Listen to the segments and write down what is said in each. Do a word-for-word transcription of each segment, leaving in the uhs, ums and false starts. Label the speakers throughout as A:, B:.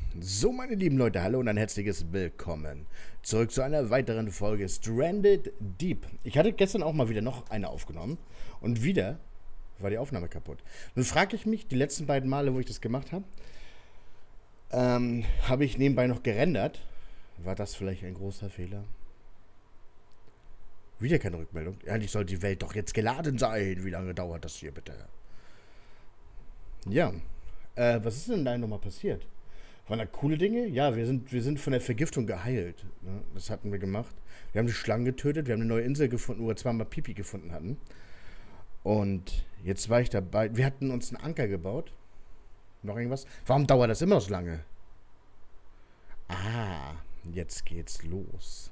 A: So, meine lieben Leute, hallo und ein herzliches Willkommen zurück zu einer weiteren Folge Stranded Deep. Ich hatte gestern auch mal wieder noch eine aufgenommen und wieder war die Aufnahme kaputt. Nun frage ich mich, die letzten beiden Male, wo ich das gemacht habe, ähm, habe ich nebenbei noch gerendert. War das vielleicht ein großer Fehler? Wieder keine Rückmeldung. Eigentlich sollte die Welt doch jetzt geladen sein. Wie lange dauert das hier bitte? Ja, äh, was ist denn da nochmal passiert? Waren da coole Dinge? Ja, wir sind, wir sind von der Vergiftung geheilt. Ne? Das hatten wir gemacht. Wir haben die Schlangen getötet, wir haben eine neue Insel gefunden, wo wir zweimal Pipi gefunden hatten. Und jetzt war ich dabei. Wir hatten uns einen Anker gebaut. Noch irgendwas? Warum dauert das immer noch so lange? Ah, jetzt geht's los.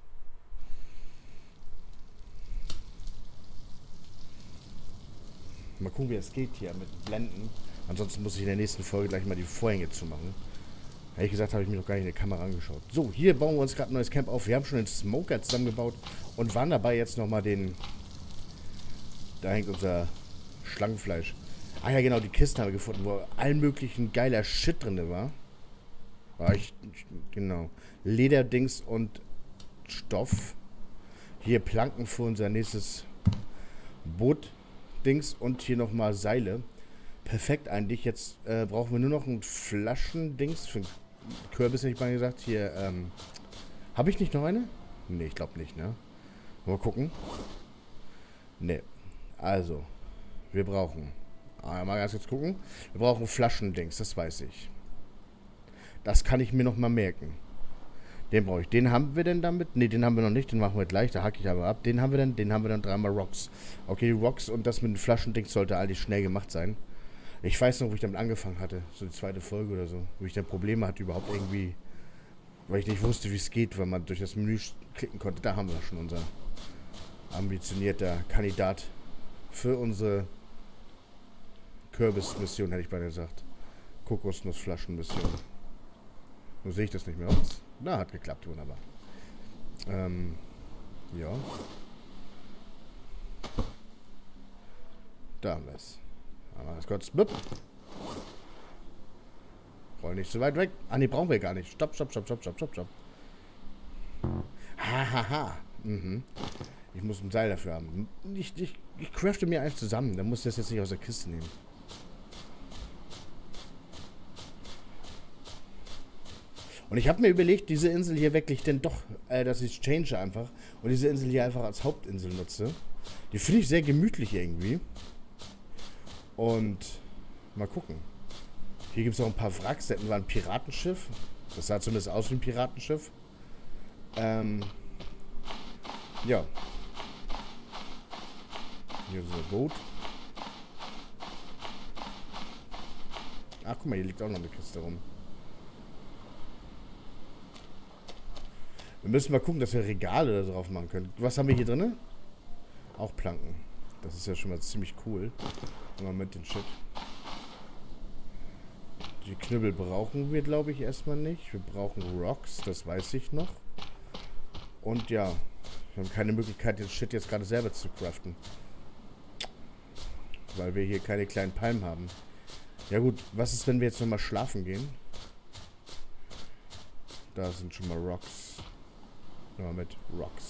A: Mal gucken, wie es geht hier mit Blenden. Ansonsten muss ich in der nächsten Folge gleich mal die Vorhänge zumachen. Ehrlich gesagt habe ich mir noch gar nicht in der Kamera angeschaut. So, hier bauen wir uns gerade ein neues Camp auf. Wir haben schon den Smoker zusammengebaut und waren dabei jetzt nochmal den... Da hängt unser Schlangenfleisch. Ah ja, genau, die Kisten haben wir gefunden, wo allen möglichen geiler Shit drin war. War ich... Genau. Lederdings und Stoff. Hier Planken für unser nächstes Boot-Dings und hier nochmal Seile. Perfekt eigentlich. Jetzt äh, brauchen wir nur noch ein Flaschendings für Kürbis, hätte ich mal gesagt. Hier, ähm. Habe ich nicht noch eine? Ne, ich glaube nicht, ne? Mal gucken. Ne. Also. Wir brauchen. Mal ganz kurz gucken. Wir brauchen Flaschendings, das weiß ich. Das kann ich mir noch mal merken. Den brauche ich. Den haben wir denn damit? Ne, den haben wir noch nicht. Den machen wir gleich. Da hacke ich aber ab. Den haben wir dann. Den haben wir dann dreimal Rocks. Okay, die Rocks und das mit den Flaschendings sollte eigentlich schnell gemacht sein. Ich weiß noch, wo ich damit angefangen hatte. So die zweite Folge oder so. Wo ich dann Probleme hatte überhaupt irgendwie. Weil ich nicht wusste, wie es geht, weil man durch das Menü klicken konnte. Da haben wir schon unser ambitionierter Kandidat für unsere Kürbis-Mission, hätte ich beinahe gesagt. Kokosnussflaschen-Mission. Nun sehe ich das nicht mehr aus. Na, hat geklappt, wunderbar. Ähm, ja. Da haben wir es. Aber das kurz. Blub. Roll nicht zu weit weg. Ah, ne, brauchen wir gar nicht. Stopp, stopp, stopp, stopp, stopp, stopp, stopp. Hahaha. Ha, ha. Mhm. Ich muss ein Seil dafür haben. Ich, ich, ich crafte mir eins zusammen. Dann muss ich das jetzt nicht aus der Kiste nehmen. Und ich habe mir überlegt, diese Insel hier wirklich denn doch, äh, dass ich change einfach. Und diese Insel hier einfach als Hauptinsel nutze. Die finde ich sehr gemütlich irgendwie. Und mal gucken. Hier gibt es auch ein paar Wracks. Da war ein Piratenschiff. Das sah zumindest aus wie ein Piratenschiff. Ähm. Ja. Hier ist ein Boot. Ach, guck mal, hier liegt auch noch eine Kiste rum. Wir müssen mal gucken, dass wir Regale da drauf machen können. Was haben wir hier drin? Auch Planken. Das ist ja schon mal ziemlich cool. Mal mit den Shit. Die Knüppel brauchen wir, glaube ich, erstmal nicht. Wir brauchen Rocks, das weiß ich noch. Und ja, wir haben keine Möglichkeit, den Shit jetzt gerade selber zu craften. Weil wir hier keine kleinen Palmen haben. Ja gut, was ist, wenn wir jetzt nochmal schlafen gehen? Da sind schon mal Rocks. Nochmal mit Rocks.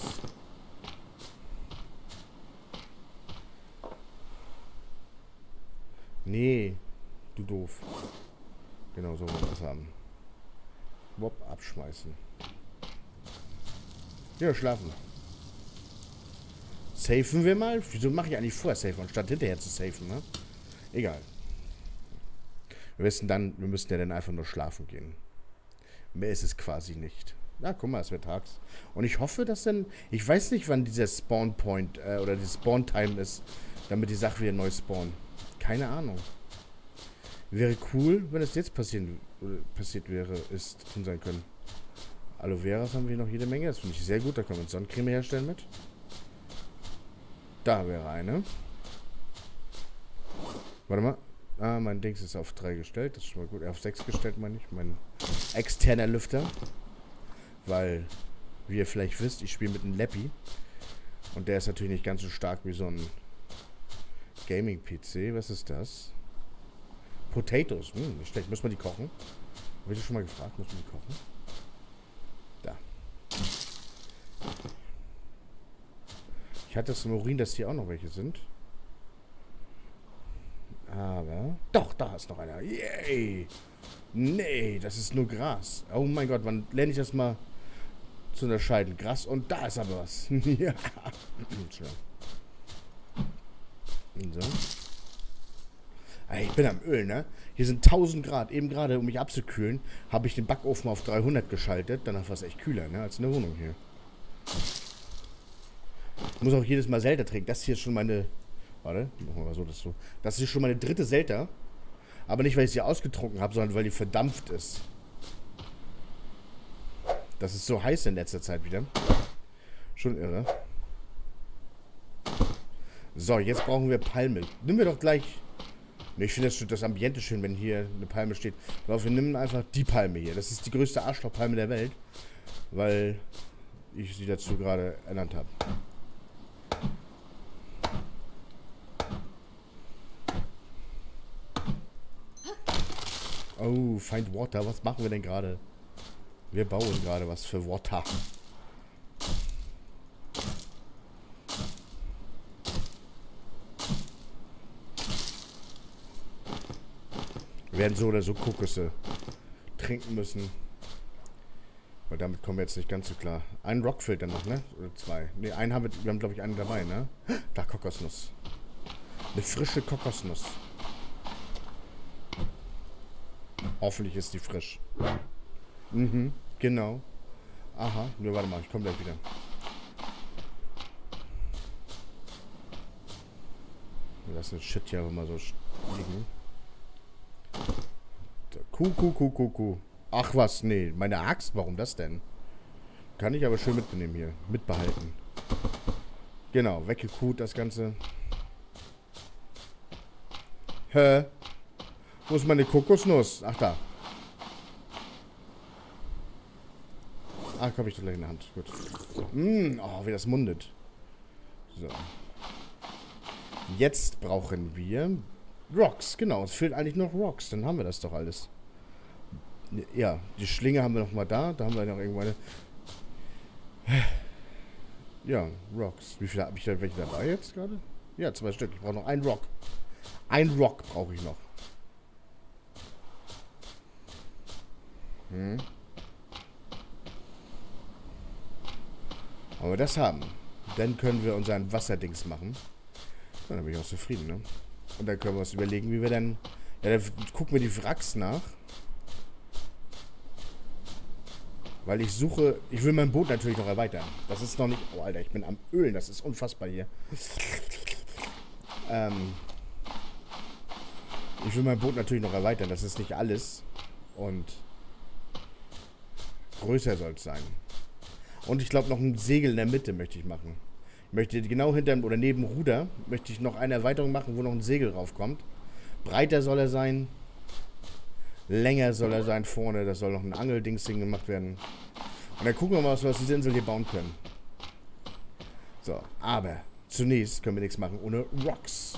A: Nee, du doof. Genau so wollen wir das haben. Wop, abschmeißen. Ja, schlafen. Safen wir mal? Wieso mache ich eigentlich vorher safen, anstatt hinterher zu safen, ne? Egal. Wir wissen dann, wir müssen ja dann einfach nur schlafen gehen. Mehr ist es quasi nicht. Na, guck mal, es wird tags. Und ich hoffe, dass dann... Ich weiß nicht, wann dieser Spawn-Point äh, oder die Spawn-Time ist, damit die Sache wieder neu spawnen. Keine Ahnung. Wäre cool, wenn es jetzt passieren, passiert wäre, ist tun sein können. Aloe Veras haben wir noch jede Menge. Das finde ich sehr gut. Da können wir uns Sonnencreme herstellen mit. Da wäre eine. Warte mal. Ah, mein Dings ist auf drei gestellt. Das ist schon mal gut. Auf sechs gestellt, meine ich. Mein externer Lüfter. Weil, wie ihr vielleicht wisst, ich spiele mit einem Lappy. Und der ist natürlich nicht ganz so stark wie so ein Gaming-P C. Was ist das? Potatoes. Hm, nicht schlecht. Muss man die kochen? Habe ich das schon mal gefragt? Muss man die kochen? Da. Ich hatte es im Urin, dass hier auch noch welche sind. Aber... Doch, da ist noch einer. Yay! Nee, das ist nur Gras. Oh mein Gott, wann lerne ich das mal zu unterscheiden? Gras und da ist aber was. Ja. So. Ey, ich bin am Öl, ne? Hier sind tausend Grad. Eben gerade, um mich abzukühlen, habe ich den Backofen auf dreihundert geschaltet. Danach war es echt kühler, ne? Als in der Wohnung hier. Ich muss auch jedes Mal Selter trinken. Das hier ist schon meine... Warte, machen wir mal so, das so. Das ist schon meine dritte Selter. Aber nicht, weil ich sie ausgetrunken habe, sondern weil die verdampft ist. Das ist so heiß in letzter Zeit wieder. Schon irre. So, jetzt brauchen wir Palme. Nehmen wir doch gleich... Ne, ich finde das, das Ambiente schön, wenn hier eine Palme steht. Aber wir nehmen einfach die Palme hier. Das ist die größte Arschlochpalme der Welt. Weil ich sie dazu gerade ernannt habe. Oh, find water. Was machen wir denn gerade? Wir bauen gerade was für Water. Wir werden so oder so Kokosse trinken müssen. Weil damit kommen wir jetzt nicht ganz so klar. Einen Rockfilter noch, ne? Oder zwei. Ne, einen haben wir, wir haben glaube ich einen dabei, ne? Da, Kokosnuss. Eine frische Kokosnuss. Hoffentlich ist die frisch. Mhm, genau. Aha, ne, warte mal, ich komme gleich wieder. Wir lassen das Shit hier aber mal so liegen. Kuh, Kuh, Kuh, Kuh, Kuh. Ach was, nee, meine Axt, warum das denn? Kann ich aber schön mitnehmen hier, mitbehalten. Genau, weggekuht das Ganze. Hä? Wo ist meine Kokosnuss? Ach, da. Ach, komm ich doch gleich in der Hand. Gut. Mmh, oh, wie das mundet. So. Jetzt brauchen wir Rocks. Genau, es fehlt eigentlich noch Rocks. Dann haben wir das doch alles. Ja, die Schlinge haben wir noch mal da. Da haben wir noch irgendwo eine. Ja, Rocks. Wie viele habe ich da welche dabei jetzt gerade? Ja, zwei Stück. Ich brauche noch einen Rock. Ein Rock brauche ich noch. Hm. Aber wir das haben. Dann können wir unseren Wasserdings machen. Dann bin ich auch zufrieden, ne? Und dann können wir uns überlegen, wie wir dann... Ja, dann gucken wir die Wracks nach. Weil ich suche... Ich will mein Boot natürlich noch erweitern. Das ist noch nicht... Oh, Alter, ich bin am Ölen. Das ist unfassbar hier. Ähm... Ich will mein Boot natürlich noch erweitern. Das ist nicht alles. Und... größer soll es sein. Und ich glaube, noch ein Segel in der Mitte möchte ich machen. Ich möchte genau hinterm oder neben Ruder möchte ich noch eine Erweiterung machen, wo noch ein Segel raufkommt. Breiter soll er sein. Länger soll er sein vorne. Das soll noch ein Angeldings-Ding gemacht werden. Und dann gucken wir mal, was wir aus dieser Insel hier bauen können. So, aber zunächst können wir nichts machen ohne Rocks.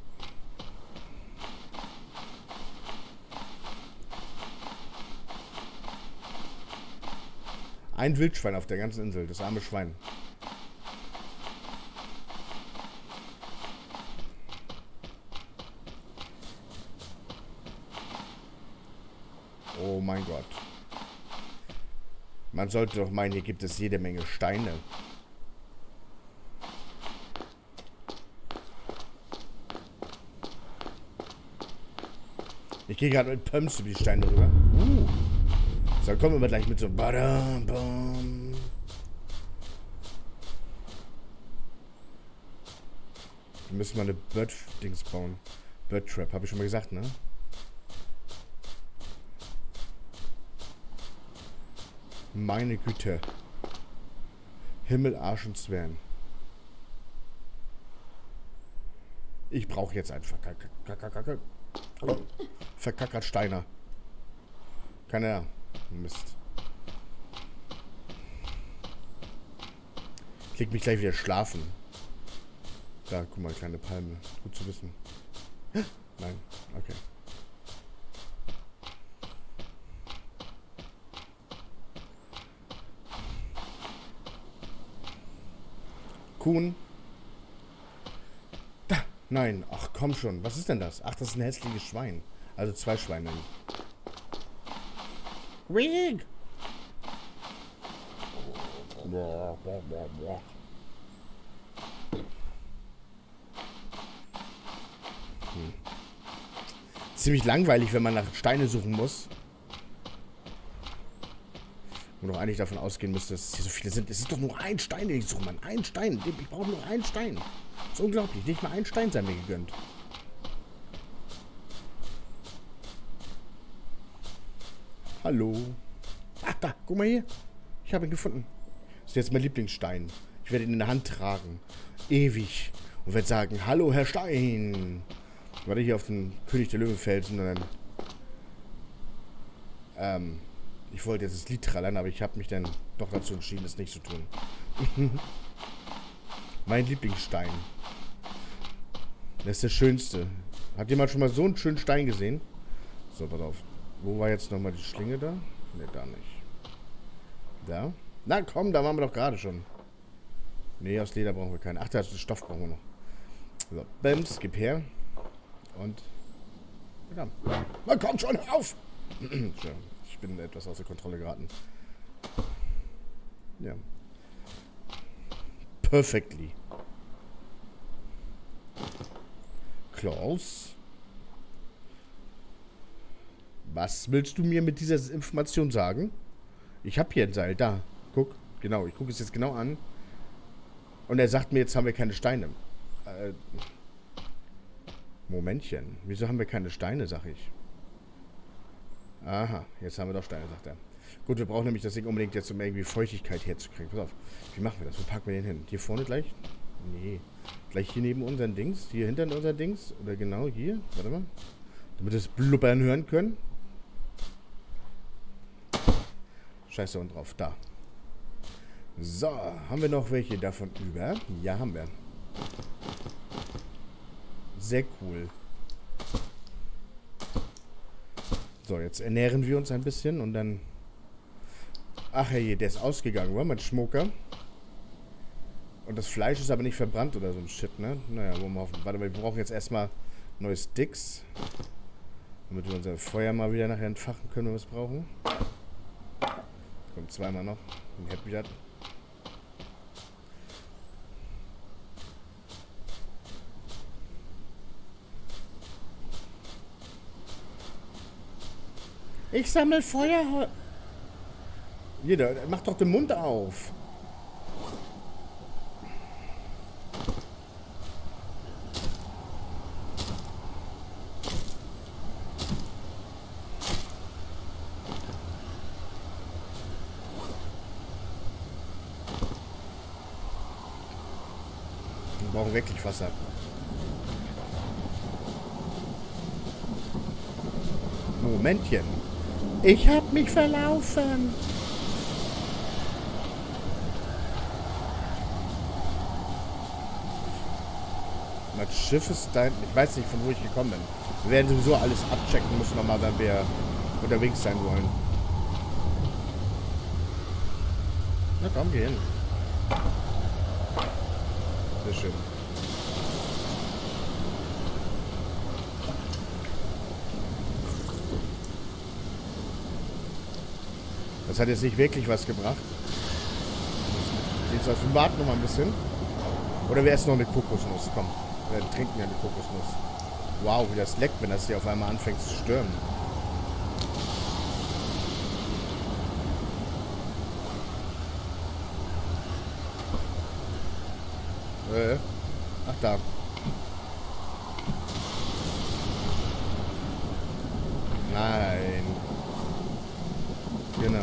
A: Ein Wildschwein auf der ganzen Insel, das arme Schwein. Oh mein Gott. Man sollte doch meinen, hier gibt es jede Menge Steine. Ich gehe gerade mit Pumps über die Steine rüber. Uh. So, dann kommen wir gleich mit so... Badam, bam. Wir müssen mal eine Bird-Dings bauen. Bird-Trap, habe ich schon mal gesagt, ne? Meine Güte. Himmel, Arsch und Zwirn. Ich brauche jetzt einen Verkacker... Verkackert Steiner. Keine Ahnung. Mist. Ich leg mich gleich wieder schlafen. Da, guck mal, kleine Palme. Gut zu wissen. Nein, okay. Kuhn. Da. Nein. Ach, komm schon. Was ist denn das? Ach, das ist ein hässliches Schwein. Also zwei Schweine. Rick! Hm. Ziemlich langweilig, wenn man nach Steine suchen muss. Und doch eigentlich davon ausgehen müsste, dass es hier so viele sind. Es ist doch nur ein Stein, den ich suche, Mann. Ein Stein. Ich brauche nur einen Stein. Das ist unglaublich. Nicht mal ein Stein sei mir gegönnt. Hallo. Ach, da. Guck mal hier. Ich habe ihn gefunden. Das ist jetzt mein Lieblingsstein. Ich werde ihn in der Hand tragen. Ewig. Und werde sagen, hallo, Herr Stein. Ich werde hier auf den König der Löwenfelsen und dann... Ähm... Ich wollte jetzt das Lied trallern, aber ich habe mich dann doch dazu entschieden, es nicht zu tun. Mein Lieblingsstein. Das ist der schönste. Hat jemand schon mal so einen schönen Stein gesehen? So, pass auf. Wo war jetzt nochmal die Schlinge da? Ne, da nicht. Da? Na komm, da waren wir doch gerade schon. Ne, aus Leder brauchen wir keinen. Ach, da ist Stoff brauchen wir noch. So, Bams, gib her. Und... Ja. Na komm schon, hör auf! Ich bin etwas außer Kontrolle geraten. Ja. Perfectly. Klaus? Was willst du mir mit dieser Information sagen? Ich habe hier ein Seil. Da. Guck. Genau. Ich gucke es jetzt genau an. Und er sagt mir, jetzt haben wir keine Steine. Äh, Momentchen. Wieso haben wir keine Steine, sag ich. Aha, jetzt haben wir doch Steine, sagt er. Gut, wir brauchen nämlich das Ding unbedingt jetzt, um irgendwie Feuchtigkeit herzukriegen. Pass auf, wie machen wir das? Wo packen wir den hin? Hier vorne gleich? Nee. Gleich hier neben unseren Dings? Hier hinter unseren Dings? Oder genau hier? Warte mal. Damit wir das Blubbern hören können. Scheiße, und drauf. Da. So, haben wir noch welche davon über? Ja, haben wir. Sehr cool. So, jetzt ernähren wir uns ein bisschen und dann... Ach hey, der ist ausgegangen, war mein Schmoker. Und das Fleisch ist aber nicht verbrannt oder so ein Shit, ne? Naja, wollen wir hoffen. Warte mal, wir brauchen jetzt erstmal neue Sticks. Damit wir unser Feuer mal wieder nachher entfachen können, wenn wir es brauchen. Kommt zweimal noch. Ein Happy wieder. Ich sammle Feuerholz. Jeder, mach doch den Mund auf. Wir brauchen wirklich Wasser. Momentchen. Ich hab mich verlaufen. Das Schiff ist da. Ich weiß nicht, von wo ich gekommen bin. Wir werden sowieso alles abchecken müssen, nochmal, wenn wir unterwegs sein wollen. Na komm, geh hin. Sehr schön. Das hat jetzt nicht wirklich was gebracht. Jetzt wir warten noch mal ein bisschen. Oder wir essen noch eine Kokosnuss. Komm, wir trinken ja eine Kokosnuss. Wow, wie das leckt, wenn das hier auf einmal anfängt zu stürmen. Äh, ach da. Nein. Genau.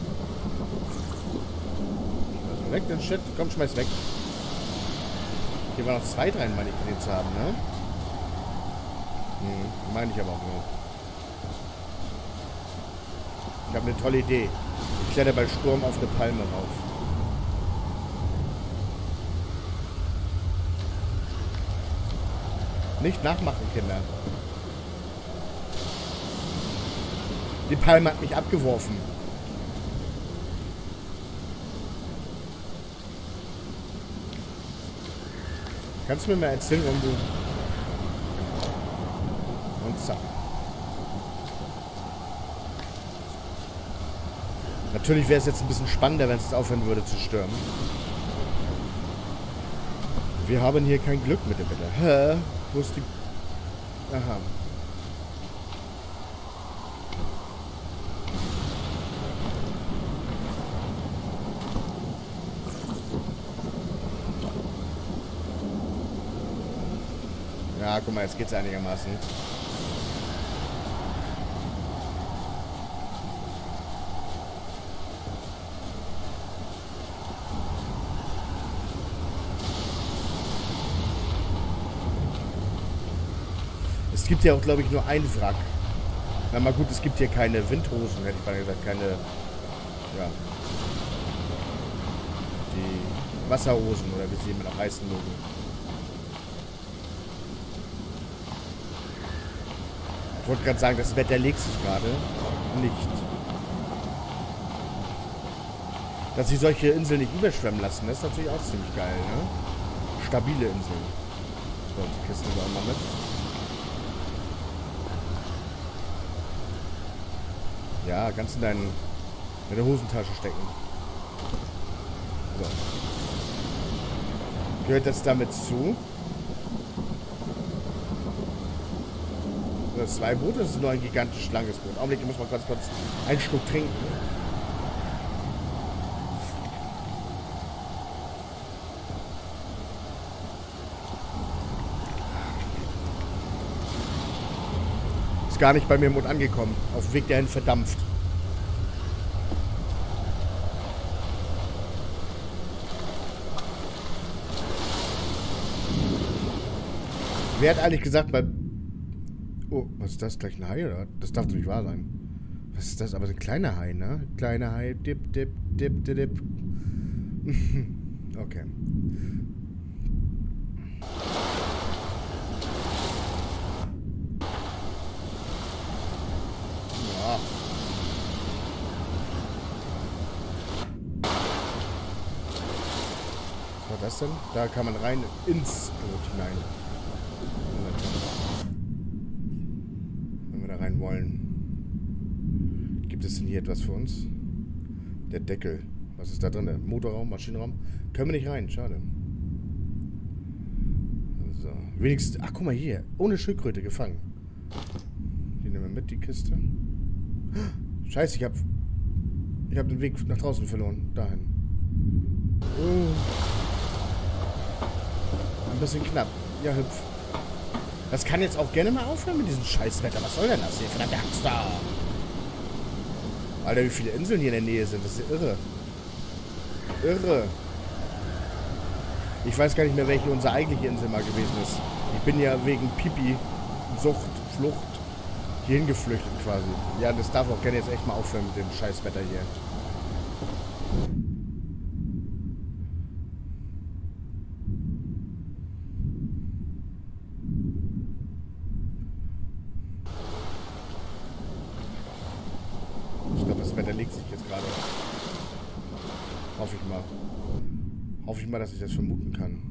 A: Also weg den Shit. Komm, schmeiß weg. Hier war noch zwei rein, meine ich, gesehen zu haben, ne? Hm, meine ich aber auch nur. Ich habe eine tolle Idee. Ich kletter bei Sturm auf eine Palme rauf. Nicht nachmachen, Kinder. Die Palme hat mich abgeworfen. Kannst du mir mal erzählen, warum du... Und zack. Natürlich wäre es jetzt ein bisschen spannender, wenn es aufhören würde zu stürmen. Wir haben hier kein Glück mit dem Wetter. Hä? Wo ist die... Aha. Ja, guck mal, jetzt geht's einigermaßen. Es gibt ja auch, glaube ich, nur ein Wrack. Na mal gut, es gibt hier keine Windhosen, hätte ich mal gesagt. Keine, ja, die Wasserhosen oder wie sie immer noch heißen mögen. Ich wollte gerade sagen, das Wetter legt sich gerade nicht. Dass sie solche Inseln nicht überschwemmen lassen, das ist natürlich auch ziemlich geil, ne? Stabile Inseln. So, die Kiste war mal mit. Ja, ganz in deinen, in der Hosentasche stecken. So. Gehört das damit zu? Das ist zwei Boote, das ist nur ein gigantisch langes Boot. Augenblick, ich muss mal kurz, kurz einen Schluck trinken. Ist gar nicht bei mir im Mund angekommen. Auf dem Weg dahin verdampft. Wer hat eigentlich gesagt, bei... Oh, was ist das? Gleich ein Hai, oder? Das darf doch nicht wahr sein. Was ist das? Aber ein kleiner Hai, ne? Kleiner Hai. Dip, dip, dip, dip, dip. Okay. Ja. Was war das denn? Da kann man rein ins Boot hinein. Rein wollen. Gibt es denn hier etwas für uns? Der Deckel. Was ist da drin? Motorraum, Maschinenraum? Können wir nicht rein, schade. So. Wenigstens. Ach, guck mal hier. Ohne Schildkröte gefangen. Die nehmen wir mit, die Kiste. Scheiße, ich hab. Ich hab den Weg nach draußen verloren. Dahin. Oh. Ein bisschen knapp. Ja, hüpf. Das kann jetzt auch gerne mal aufhören mit diesem Scheißwetter. Was soll denn das hier? Verdammte Axt da! Alter, wie viele Inseln hier in der Nähe sind. Das ist ja irre. Irre. Ich weiß gar nicht mehr, welche unsere eigentliche Insel mal gewesen ist. Ich bin ja wegen Pipi, Sucht, Flucht hierhin geflüchtet quasi. Ja, das darf auch gerne jetzt echt mal aufhören mit dem Scheißwetter hier. Das Wetter legt sich jetzt gerade. Hoffe ich mal. Hoffe ich mal, dass ich das vermuten kann.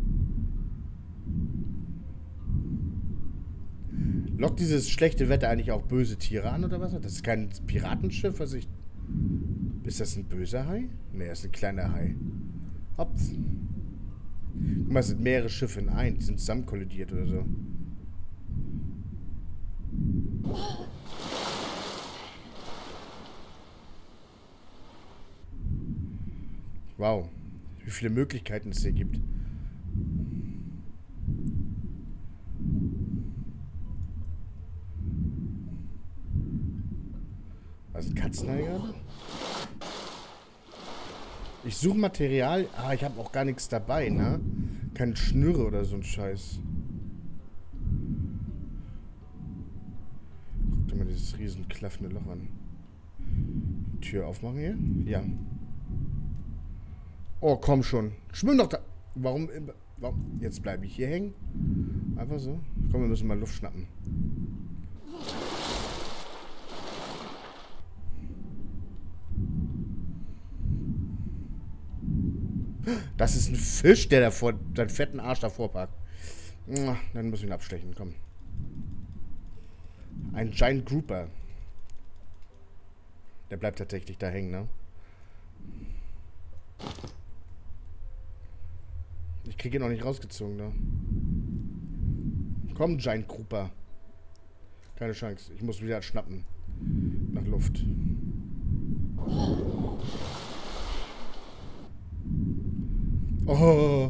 A: Lockt dieses schlechte Wetter eigentlich auch böse Tiere an oder was? Das ist kein Piratenschiff, was ich... Ist das ein böser Hai? Ne, das ist ein kleiner Hai. Hopp. Guck mal, es sind mehrere Schiffe in ein. Die sind zusammen kollidiert oder so. Wow, wie viele Möglichkeiten es hier gibt. Was ist ein Katzenhai gerade? Ich suche Material. Ah, ich habe auch gar nichts dabei, ne? Keine Schnüre oder so ein Scheiß. Guck dir mal dieses riesen klaffende Loch an. Tür aufmachen hier? Ja. Oh, komm schon. Schwimm doch da. Warum? Warum? Jetzt bleibe ich hier hängen. Einfach so. Komm, wir müssen mal Luft schnappen. Das ist ein Fisch, der davor, seinen fetten Arsch davor packt. Dann müssen wir ihn abstechen, komm. Ein Giant Grouper. Der bleibt tatsächlich da hängen, ne? Ich kriege ihn noch nicht rausgezogen, ne? Komm, Giant Grouper. Keine Chance. Ich muss wieder schnappen. Nach Luft. Oh.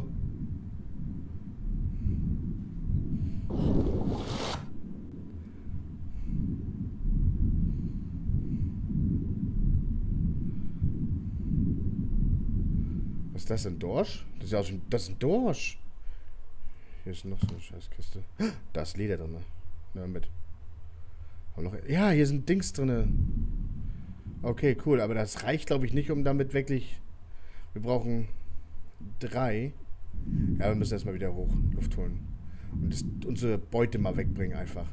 A: Was ist das, ein Dorsch? Das ist ja aus dem, das ist ein Dorsch. Hier ist noch so eine Scheißkiste. Da ist Leder drin. Na, mit. Noch, ja, hier sind Dings drin. Okay, cool. Aber das reicht, glaube ich, nicht, um damit wirklich... Wir brauchen drei. Ja, wir müssen erstmal wieder hoch Luft holen. Und das, unsere Beute mal wegbringen einfach.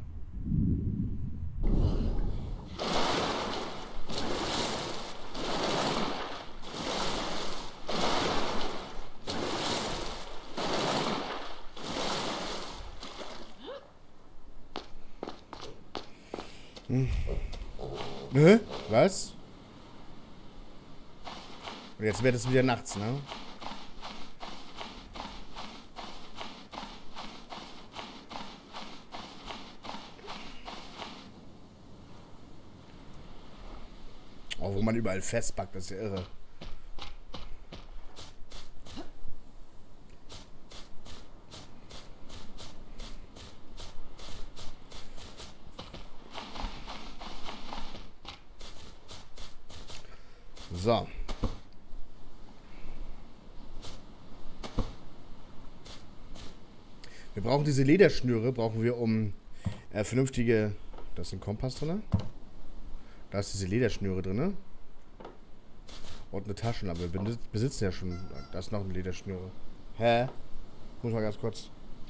A: Hm. Hä? Was? Und jetzt wird es wieder nachts, ne? Oh, wo man überall festpackt, das ist ja irre. So. Wir brauchen diese Lederschnüre, brauchen wir um äh, vernünftige... Da ist ein Kompass drin. Da ist diese Lederschnüre drin. Und eine Taschenlampe. Wir besitzen ja schon... Da ist noch eine Lederschnüre. Hä? Muss mal ganz kurz...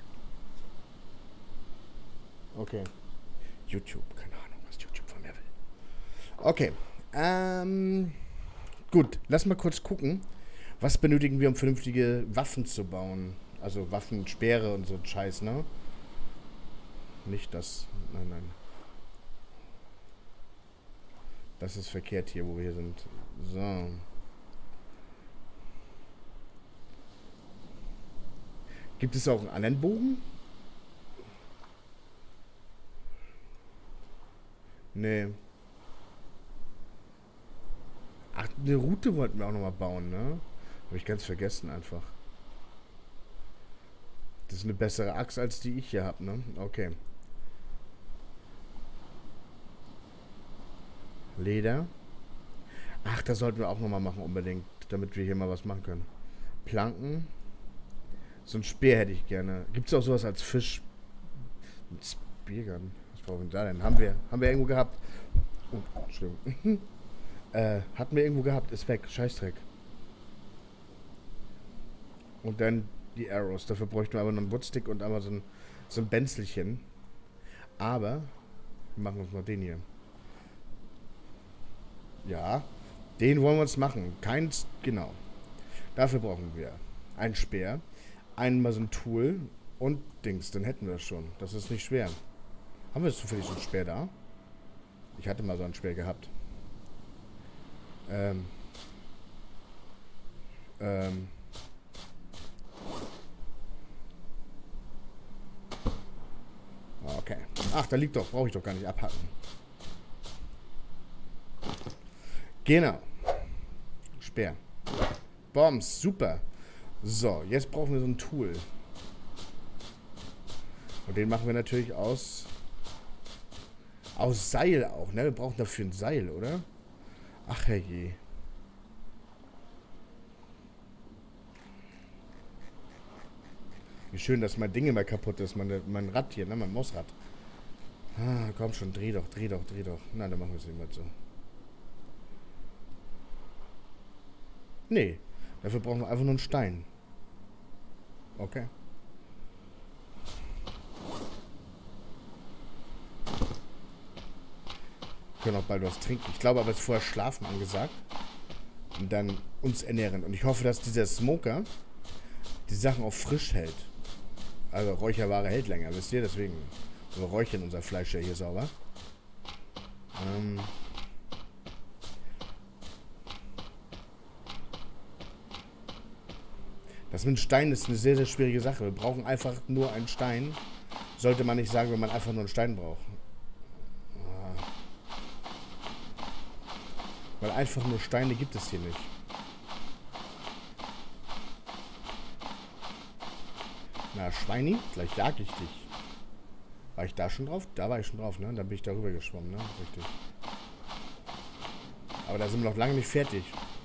A: Okay. YouTube. Keine Ahnung, was YouTube von mir will. Okay. Ähm... Gut, lass mal kurz gucken. Was benötigen wir, um vernünftige Waffen zu bauen? Also Waffen, Speere und so ein Scheiß, ne? Nicht das. Nein, nein. Das ist verkehrt hier, wo wir hier sind. So. Gibt es auch einen anderen Bogen? Nee. Ach, eine Route wollten wir auch nochmal bauen, ne? Habe ich ganz vergessen einfach. Das ist eine bessere Axt, als die ich hier habe, ne? Okay. Leder. Ach, das sollten wir auch nochmal machen, unbedingt. Damit wir hier mal was machen können. Planken. So ein Speer hätte ich gerne. Gibt es auch sowas als Fisch? Ein Speargun. Was brauchen wir da denn? Haben wir. Haben wir irgendwo gehabt. Oh, Entschuldigung. Äh, hatten wir irgendwo gehabt, ist weg, Scheißdreck. Und dann die Arrows, dafür bräuchten wir aber noch einen Woodstick und einmal so ein, so ein Benzelchen. Aber, wir machen uns mal den hier. Ja, den wollen wir uns machen. Keins, genau. Dafür brauchen wir einen Speer, einmal so ein Tool und Dings, dann hätten wir das schon. Das ist nicht schwer. Haben wir zufällig so einen Speer da? Ich hatte mal so einen Speer gehabt. Ähm. Ähm. Okay. Ach, da liegt doch. Brauche ich doch gar nicht abhacken. Genau. Speer. Bombs. Super. So, jetzt brauchen wir so ein Tool. Und den machen wir natürlich aus... Aus Seil auch, ne? Wir brauchen dafür ein Seil, oder? Ach herrje. Wie schön, dass mein Ding immer kaputt ist. Meine, mein Rad hier, ne? Mein Mausrad. Ah, komm schon, dreh doch, dreh doch, dreh doch. Na, dann machen wir es immer so. Nee. Dafür brauchen wir einfach nur einen Stein. Okay. Wir können auch bald was trinken. Ich glaube aber, es ist vorher Schlafen angesagt. und dann uns ernähren. Und ich hoffe, dass dieser Smoker die Sachen auch frisch hält. Also Räucherware hält länger, wisst ihr? Deswegen wir räuchern unser Fleisch ja hier sauber. Ähm... Das mit Stein ist eine sehr, sehr schwierige Sache. Wir brauchen einfach nur einen Stein. Sollte man nicht sagen, wenn man einfach nur einen Stein braucht. Weil einfach nur Steine gibt es hier nicht. Na, Schweini, gleich jag ich dich. War ich da schon drauf? Da war ich schon drauf, ne? Da bin ich darüber geschwommen, ne? Richtig. Aber da sind wir noch lange nicht fertig.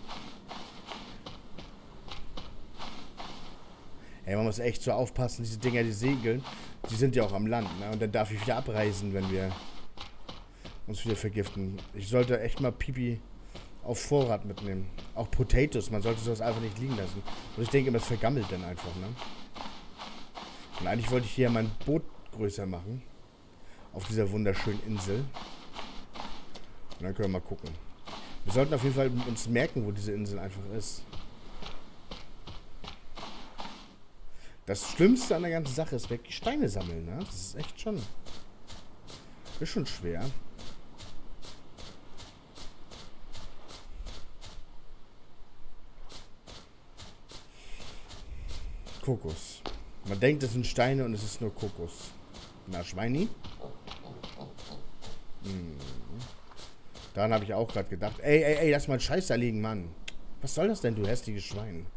A: Ey, man muss echt so aufpassen, diese Dinger, die segeln, die sind ja auch am Land, ne? Und dann darf ich wieder abreisen, wenn wir uns wieder vergiften. Ich sollte echt mal Pipi auf Vorrat mitnehmen. Auch Potatoes, man sollte sowas einfach nicht liegen lassen. Und ich denke immer, es vergammelt dann einfach, ne? Und eigentlich wollte ich hier mein Boot größer machen. Auf dieser wunderschönen Insel. Und dann können wir mal gucken. Wir sollten auf jeden Fall uns merken, wo diese Insel einfach ist. Das Schlimmste an der ganzen Sache ist wirklich Steine sammeln, ne? Das ist echt schon... Ist schon schwer. Kokos. Man denkt, es sind Steine und es ist nur Kokos. Na, Schweini? Hm. Daran habe ich auch gerade gedacht. Ey, ey, ey, lass mal einen Scheiß da liegen, Mann. Was soll das denn, du hässliches Schwein?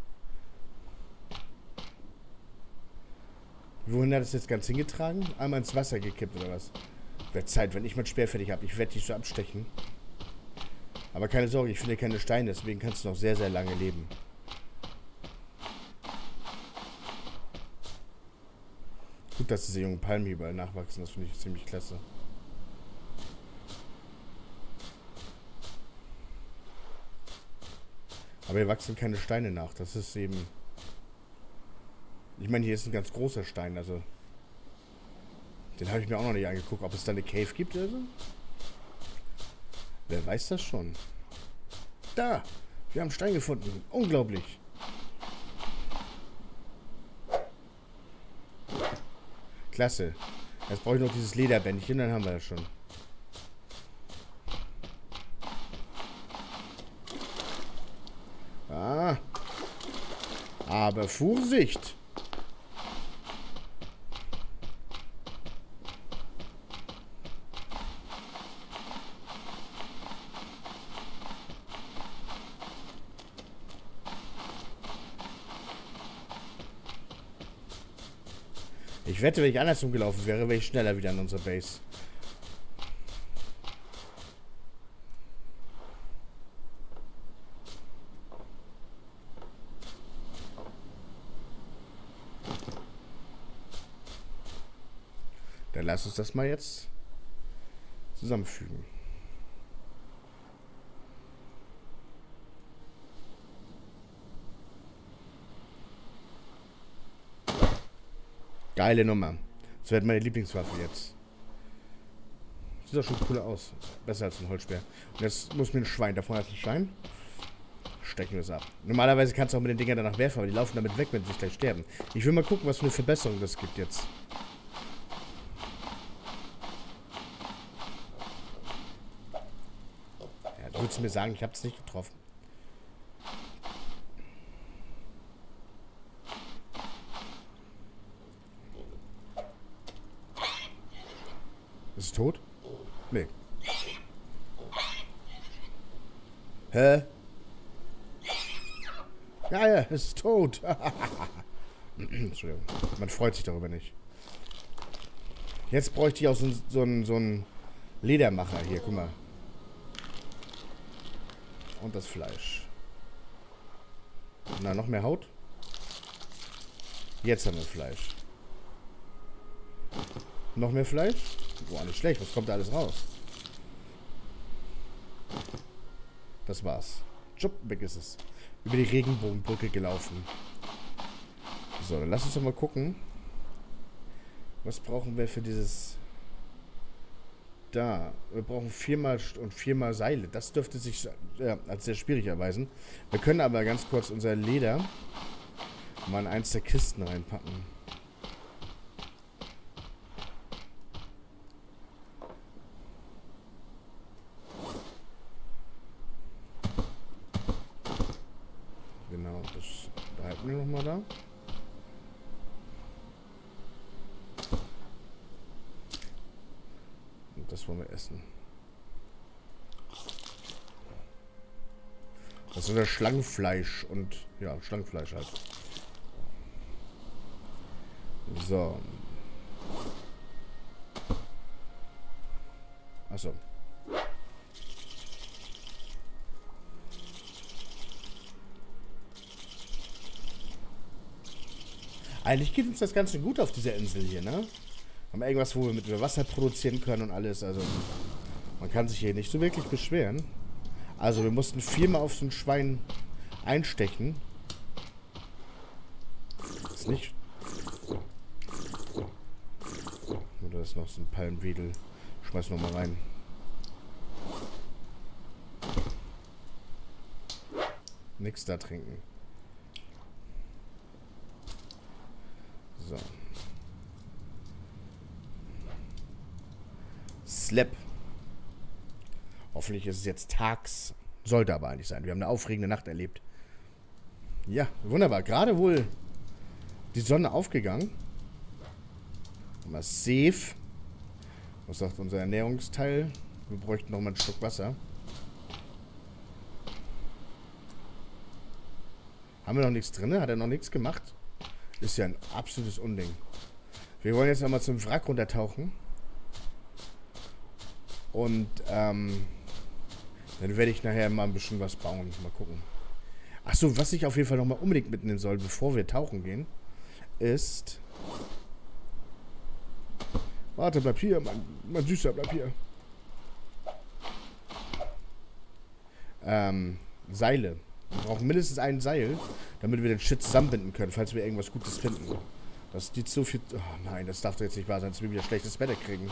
A: Wohin hat es jetzt ganz hingetragen? Einmal ins Wasser gekippt oder was? Wird Zeit, wenn ich mein Speer fertig habe. Ich werde dich so abstechen. Aber keine Sorge, ich finde keine Steine, deswegen kannst du noch sehr, sehr lange leben. Gut, dass diese jungen Palmen hier überall nachwachsen, das finde ich ziemlich klasse. Aber hier wachsen keine Steine nach, das ist eben... Ich meine, hier ist ein ganz großer Stein, also... Den habe ich mir auch noch nicht angeguckt, ob es da eine Cave gibt oder so. Wer weiß das schon? Da! Wir haben Stein gefunden. Unglaublich. Klasse. Jetzt brauche ich noch dieses Lederbändchen, dann haben wir das schon. Ah. Aber Vorsicht! Ich wette, wenn ich andersrum gelaufen wäre, wäre ich schneller wieder an unserer Base. Dann lass uns das mal jetzt zusammenfügen. Geile Nummer. Das wird meine Lieblingswaffe jetzt. Sieht doch schon cooler aus. Besser als ein Holzspeer. Und jetzt muss mir ein Schwein. Davon hat ein Schwein. Stechen wir es ab. Normalerweise kannst du auch mit den Dingern danach werfen, aber die laufen damit weg, wenn sie gleich sterben. Ich will mal gucken, was für eine Verbesserung das gibt jetzt. Ja, du willst mir sagen, ich habe es nicht getroffen. Ist es tot? Nee. Hä? Ja, ja, es ist tot. Entschuldigung. Man freut sich darüber nicht. Jetzt bräuchte ich auch so, so einen so einen Ledermacher. Hier, guck mal. Und das Fleisch. Na, noch mehr Haut? Jetzt haben wir Fleisch. Noch mehr Fleisch? Boah, nicht schlecht. Was kommt da alles raus? Das war's. Jupp, weg ist es. Über die Regenbogenbrücke gelaufen. So, dann lass uns doch mal gucken. Was brauchen wir für dieses da. Wir brauchen viermal und viermal Seile. Das dürfte sich ja, als sehr schwierig erweisen. Wir können aber ganz kurz unser Leder mal in eins der Kisten reinpacken. Genau, das behalten wir nochmal da. Und das wollen wir essen. Das ist unser Schlangenfleisch und ja, Schlangenfleisch halt. So. Achso. Eigentlich geht uns das Ganze gut auf dieser Insel hier, ne? Haben irgendwas, wo wir mit Wasser produzieren können und alles. Also, man kann sich hier nicht so wirklich beschweren. Also, wir mussten viermal auf so ein Schwein einstechen. Ist nicht... Oder ist noch so ein Palmwedel. Schmeiß noch mal rein. Nix da trinken. So. Slap. Hoffentlich ist es jetzt tags. Sollte aber eigentlich sein. Wir haben eine aufregende Nacht erlebt. Ja, wunderbar. Gerade wohl die Sonne aufgegangen. Mal safe. Was sagt unser Ernährungsteil? Wir bräuchten noch mal einen Schluck Wasser. Haben wir noch nichts drin? Hat er noch nichts gemacht? Ist ja ein absolutes Unding. Wir wollen jetzt nochmal zum Wrack runtertauchen. Und ähm, dann werde ich nachher mal ein bisschen was bauen. Mal gucken. Achso, was ich auf jeden Fall nochmal unbedingt mitnehmen soll, bevor wir tauchen gehen, ist... Warte, bleib hier, mein, mein Süßer, bleib hier. Ähm, Seile. Wir brauchen mindestens ein Seil, damit wir den Shit zusammenbinden können, falls wir irgendwas Gutes finden. Das sieht so viel... Oh nein, das darf doch jetzt nicht wahr sein, dass wir wieder schlechtes Wetter kriegen.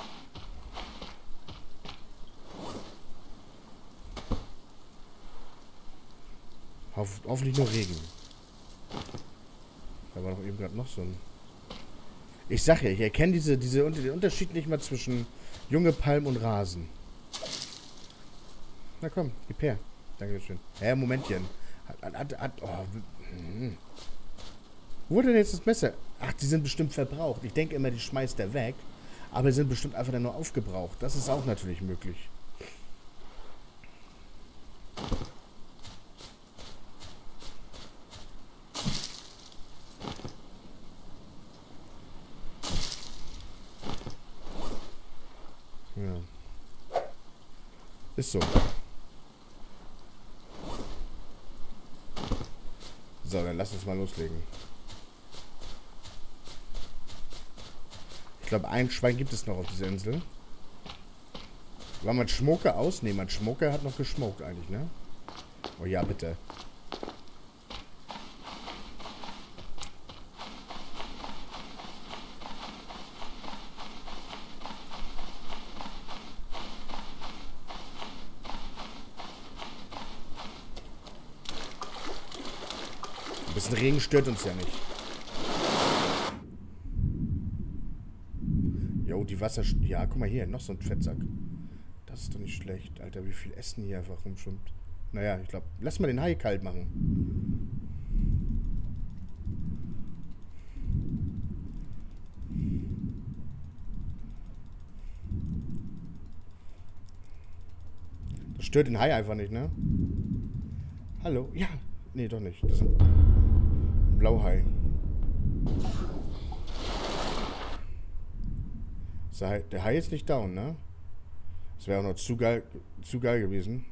A: Hoff, hoffentlich nur Regen. Da war doch eben gerade noch so ein... Ich sag ja, ich erkenne diese, diese, den Unterschied nicht mal zwischen junge Palmen und Rasen. Na komm, gib her. Dankeschön. Ja, Momentchen. Hat, hat, hat, oh, hm. Wo wurde denn jetzt das Messer? Ach, die sind bestimmt verbraucht. Ich denke immer, die schmeißt er weg. Aber die sind bestimmt einfach dann nur aufgebraucht. Das ist auch natürlich möglich. Ja. Ist so. So, dann lass uns mal loslegen. Ich glaube, ein Schwein gibt es noch auf dieser Insel. War man Schmucke aus? Ne, man Schmucke hat noch geschmuckt eigentlich, ne? Oh ja, bitte. Ein bisschen Regen stört uns ja nicht. Jo, die Wasser... Ja, guck mal hier, noch so ein Fettsack. Das ist doch nicht schlecht. Alter, wie viel Essen hier einfach rumschwimmt. Naja, ich glaube, lass mal den Hai kalt machen. Das stört den Hai einfach nicht, ne? Hallo? Ja. Nee, doch nicht. Das ist ein Blauhai. Der Hai ist nicht down, ne? Das wäre auch noch zu geil, zu geil gewesen.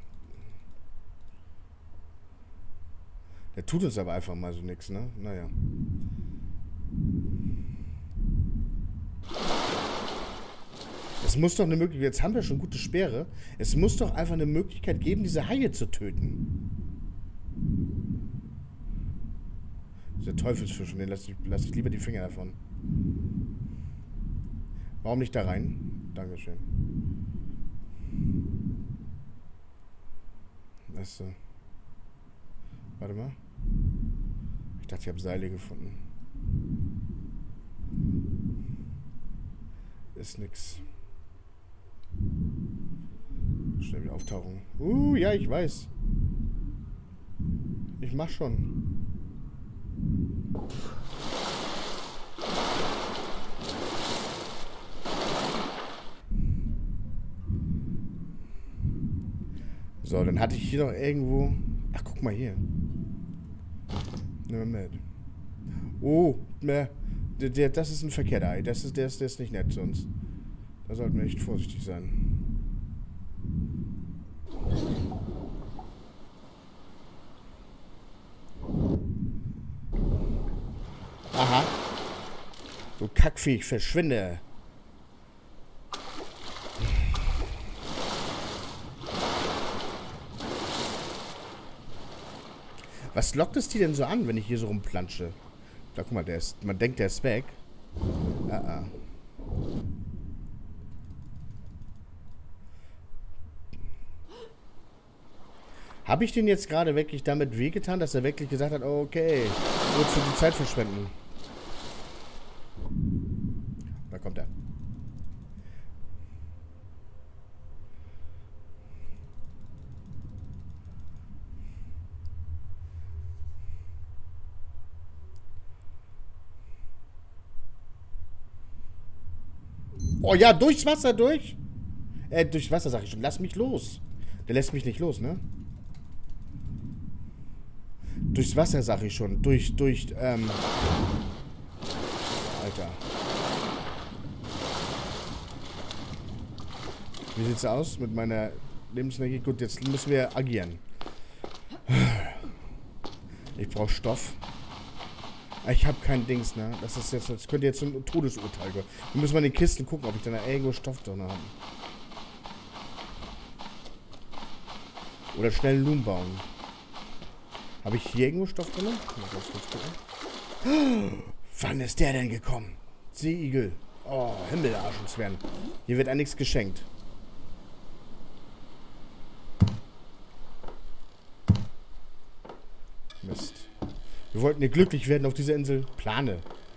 A: Der tut uns aber einfach mal so nix, ne? Naja. Es muss doch eine Möglichkeit... Jetzt haben wir schon gute Speere. Es muss doch einfach eine Möglichkeit geben, diese Haie zu töten. Der Teufelsfisch, den lasse ich, lass ich lieber die Finger davon. Warum nicht da rein? Dankeschön. Weißt du. Warte mal. Ich dachte, ich habe Seile gefunden. Ist nix. Schnell wieder auftauchen. Uh, ja, ich weiß. Ich mach schon. So, dann hatte ich hier noch irgendwo... Ach, guck mal hier. Nimm mal mit. Oh, ne. Der, der, das ist ein verkehrter Ei. Das ist, der, ist, der ist nicht nett sonst. Da sollten wir echt vorsichtig sein. Aha. Du Kackviech, verschwinde. Was lockt es die denn so an, wenn ich hier so rumplansche? Da, guck mal, der ist, man denkt, der ist weg. Ah, ah. Habe ich den jetzt gerade wirklich damit wehgetan, dass er wirklich gesagt hat, okay, wozu die Zeit verschwenden? Da kommt er. Oh ja, durchs Wasser durch. Äh, durchs Wasser sag ich schon. Lass mich los. Der lässt mich nicht los, ne? Durchs Wasser sag ich schon. Durch, durch, ähm... Alter. Wie sieht's aus mit meiner Lebensenergie? Gut, jetzt müssen wir agieren. Ich brauche Stoff. Ich habe kein Dings, ne? Das ist jetzt, das könnte jetzt ein Todesurteil gehen. Wir müssen mal in den Kisten gucken, ob ich da irgendwo Stoff drin habe. Oder schnell einen Loom bauen. Habe ich hier irgendwo Stoff drin? Mal ganz kurz gucken. Wann ist der denn gekommen? Seeigel. Oh, Himmelarsch und Zwern. Hier wird ein nichts geschenkt. Mist. Wir wollten hier glücklich werden auf dieser Insel. Plane.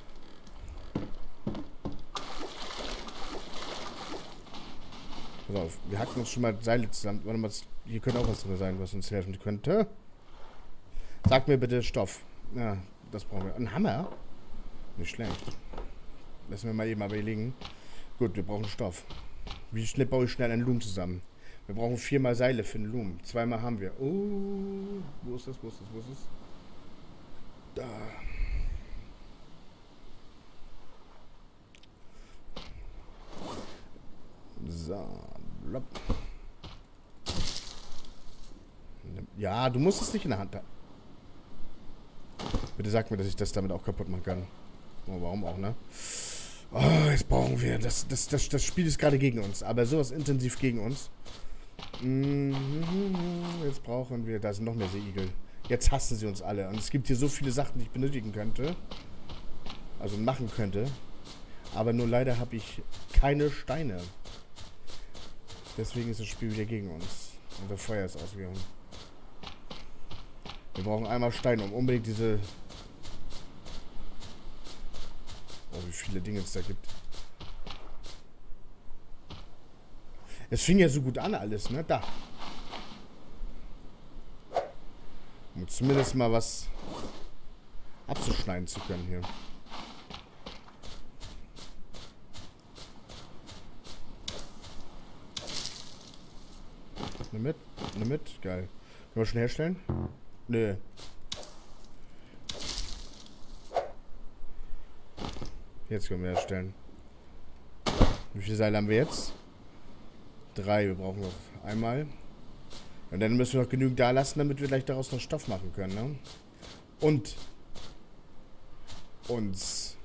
A: Pass auf, wir hacken uns schon mal Seile zusammen. Warte mal, hier könnte auch was drin sein, was uns helfen könnte. Sag mir bitte Stoff. Ja, das brauchen wir. Ein Hammer? Nicht schlecht. Lassen wir mal eben aber hier liegen. Gut, wir brauchen Stoff. Wie schnell baue ich schnell einen Loom zusammen? Wir brauchen viermal Seile für einen Loom. Zweimal haben wir. Oh, wo ist das, wo ist das, wo ist das? Da. So. Ja, du musst es nicht in der Hand haben. Bitte sag mir, dass ich das damit auch kaputt machen kann. Oh, warum auch, ne? Oh, jetzt brauchen wir... Das, das, das, das Spiel ist gerade gegen uns. Aber sowas intensiv gegen uns. Jetzt brauchen wir... Da sind noch mehr Seeigel. Jetzt hassen sie uns alle. Und es gibt hier so viele Sachen, die ich benötigen könnte. Also machen könnte. Aber nur leider habe ich keine Steine. Deswegen ist das Spiel wieder gegen uns. Und der Feuer ist ausgegangen. Wir brauchen einmal Steine, um unbedingt diese... Oh, wie viele Dinge es da gibt. Es fing ja so gut an alles, ne? Da. Um zumindest mal was abzuschneiden zu können hier. Nimm mit, nimm mit, geil. Können wir schon herstellen? Nö. Jetzt können wir herstellen. Wie viele Seile haben wir jetzt? Drei, wir brauchen noch einmal. Und dann müssen wir noch genügend da lassen, damit wir gleich daraus noch Stoff machen können, ne? Und uns.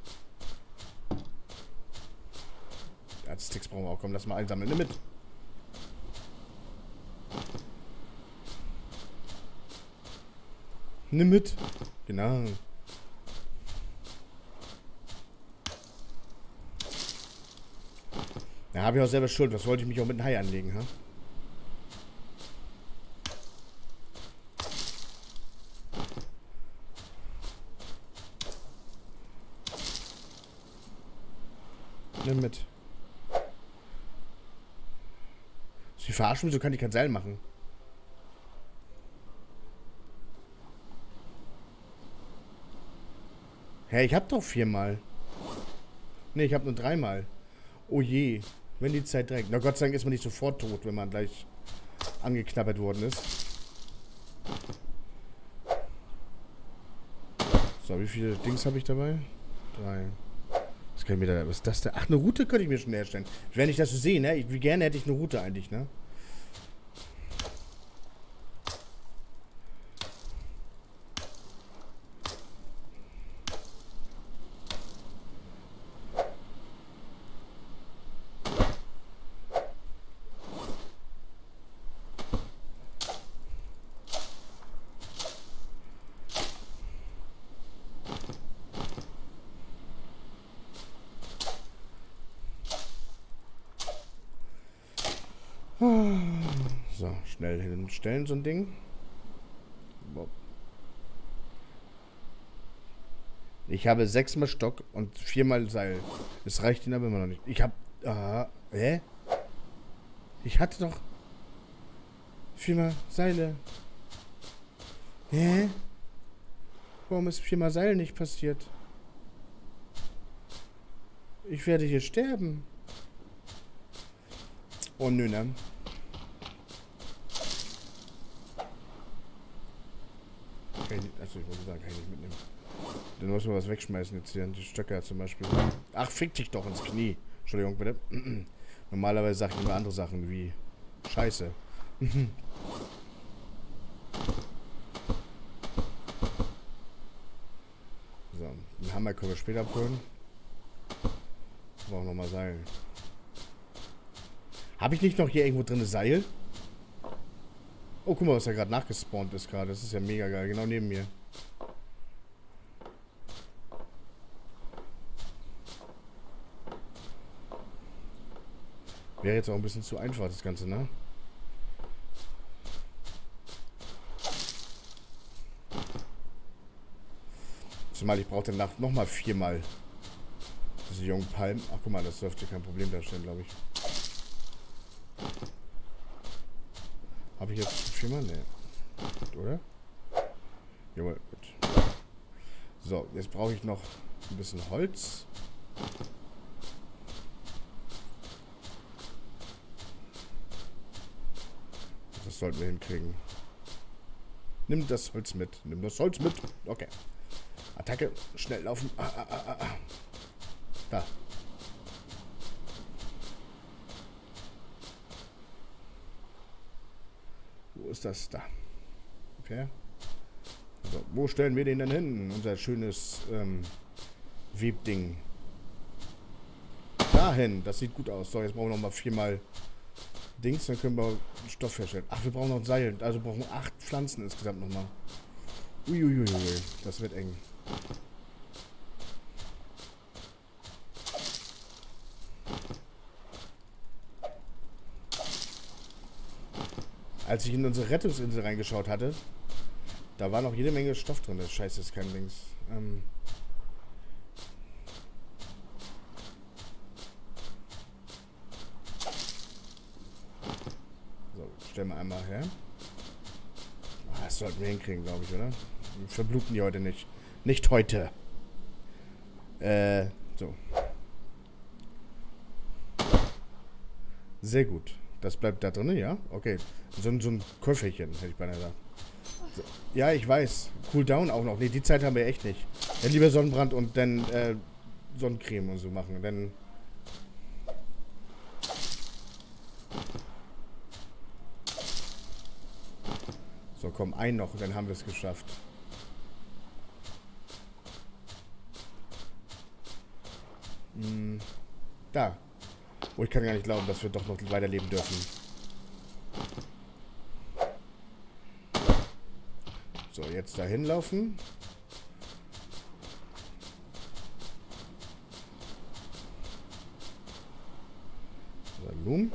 A: Ja, die Sticks brauchen wir auch. Komm, lass mal einsammeln. Nimm mit. Nimm mit. Genau. Ja, habe ich auch selber Schuld. Was wollte ich mich auch mit einem Hai anlegen, ha? denn mit? Sie verarschen, wieso kann ich kein Seil machen? Hä, ich hab doch viermal. Ne, ich hab nur dreimal. Oh je, wenn die Zeit drängt. Na Gott sei Dank ist man nicht sofort tot, wenn man gleich angeknabbert worden ist. So, wie viele Dings habe ich dabei? Drei. Was kann ich mir da... Was ist das denn? Ach, eine Route könnte ich mir schon herstellen. Wenn ich das so sehe, ne? Ich, wie gerne hätte ich eine Route eigentlich, ne? So, schnell hinstellen, so ein Ding. Ich habe sechsmal Stock und viermal Seil. Das reicht ihnen aber immer noch nicht. Ich habe... Ah, hä? Ich hatte doch... Viermal Seile. Hä? Warum ist viermal Seil nicht passiert? Ich werde hier sterben. Oh, nö, ne? Kann ich nicht, also ich wollte sagen, kann ich nicht mitnehmen. Dann muss man was wegschmeißen jetzt hier. Die Stöcker zum Beispiel. Ach, fick dich doch ins Knie. Entschuldigung, bitte. Normalerweise sage ich immer andere Sachen wie Scheiße. So, den Hammer können wir später abholen. Brauchen wir nochmal Seil. Habe ich nicht noch hier irgendwo drin ein Seil? Oh, guck mal, was da gerade nachgespawnt ist gerade. Das ist ja mega geil. Genau neben mir. Wäre jetzt auch ein bisschen zu einfach, das Ganze, ne? Zumal ich brauche danach nochmal viermal diese jungen Palmen. Ach, guck mal, das dürfte kein Problem darstellen, glaube ich. Habe ich jetzt viermal? Ne. Oder? Jawohl, gut. So, jetzt brauche ich noch ein bisschen Holz. Das sollten wir hinkriegen. Nimm das Holz mit. Nimm das Holz mit. Okay. Attacke. Schnell laufen. Ah, ah, ah, ah. Da. Wo ist das? Da. Okay. So, wo stellen wir den denn hin? Unser schönes ähm, Webding. Dahin. Das sieht gut aus. So, jetzt brauchen wir noch mal viermal Dings. Dann können wir Stoff herstellen. Ach, wir brauchen noch ein Seil. Also brauchen wir acht Pflanzen insgesamt nochmal. Uiuiui. Das wird eng. Als ich in unsere Rettungsinsel reingeschaut hatte, da war noch jede Menge Stoff drin. Das Scheiße ist kein Dings. Ähm so, stellen wir einmal her. Ah, das sollten wir hinkriegen, glaube ich, oder? Wir verbluten die heute nicht. Nicht heute. Äh, so. Sehr gut. Das bleibt da drin, ja? Okay. So, so ein Köfferchen, hätte ich beinahe gesagt. So. Ja, ich weiß. Cooldown auch noch. Ne, die Zeit haben wir echt nicht. Dann lieber Sonnenbrand und dann äh, Sonnencreme und so machen. Dann... So, komm, ein noch und dann haben wir es geschafft. Hm, da. Oh, ich kann gar nicht glauben, dass wir doch noch weiterleben dürfen. So, jetzt dahin laufen. So, Loom.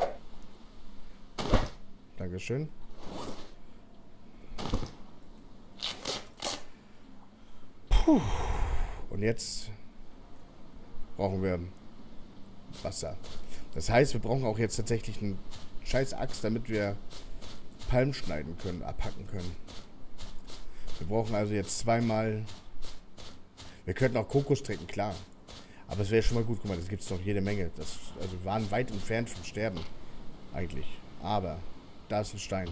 A: Dankeschön. Puh. Und jetzt brauchen wir Wasser. Das heißt, wir brauchen auch jetzt tatsächlich einen scheiß Axt, damit wir Palmen schneiden können, abhacken können. Wir brauchen also jetzt zweimal... Wir könnten auch Kokos trinken, klar. Aber es wäre schon mal gut. Guck mal, das gibt es doch jede Menge. Das, also wir waren weit entfernt vom Sterben. Eigentlich. Aber da ist ein Stein.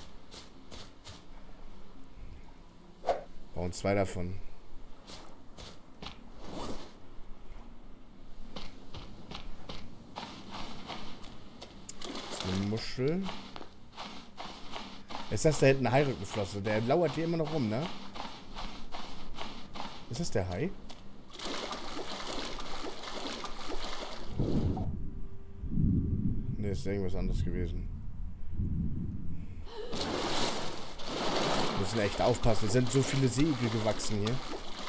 A: Wir brauchen zwei davon. Das ist eine Muschel. Ist das da hinten eine Hairückenflosse? Der lauert hier immer noch rum, ne? Ist das der Hai? Ne, ist irgendwas anderes gewesen. Wir müssen echt aufpassen. Es sind so viele Seeigel gewachsen hier.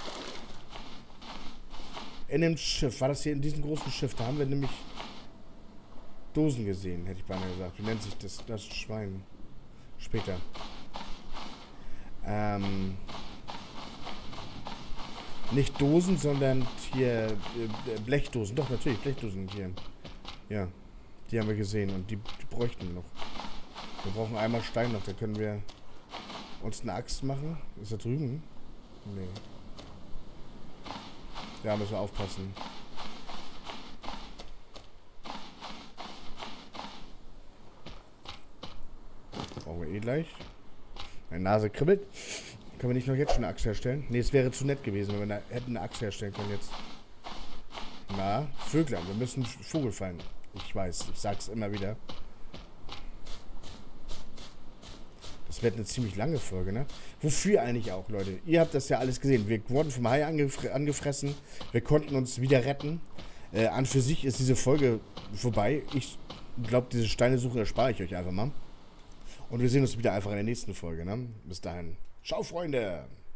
A: In dem Schiff, war das hier in diesem großen Schiff, da haben wir nämlich Dosen gesehen, hätte ich beinahe gesagt. Wie nennt sich das? Das Schwein. Später. Ähm... Nicht Dosen, sondern hier äh, Blechdosen. Doch, natürlich, Blechdosen hier. Ja, die haben wir gesehen und die, die bräuchten wir noch. Wir brauchen einmal Stein noch, da können wir uns eine Axt machen. Ist da drüben? Nee. Da müssen wir aufpassen. Brauchen wir eh gleich. Meine Nase kribbelt. Können wir nicht noch jetzt schon eine Axt herstellen? Ne, es wäre zu nett gewesen, wenn wir eine, hätten eine Axt herstellen können jetzt. Na, Vöglein, wir müssen Vogel fallen. Ich weiß, ich sag's immer wieder. Das wird eine ziemlich lange Folge, ne? Wofür eigentlich auch, Leute? Ihr habt das ja alles gesehen. Wir wurden vom Hai angef angefressen. Wir konnten uns wieder retten. Äh, an für sich ist diese Folge vorbei. Ich glaube, diese Steinesuche erspare ich euch einfach mal. Und wir sehen uns wieder einfach in der nächsten Folge, ne? Bis dahin. Ciao, Freunde!